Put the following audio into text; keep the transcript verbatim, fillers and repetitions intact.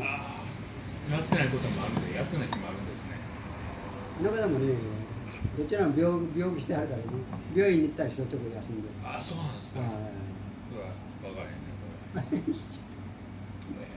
ああ、やってないこともあるんで、やってない日もあるんですね。 あの方もね、どちらも病病気してはるからね、病院に行ったりしとって休んで。 ああ、そうなんですか。 はい。 うわ、分からへんね、これ。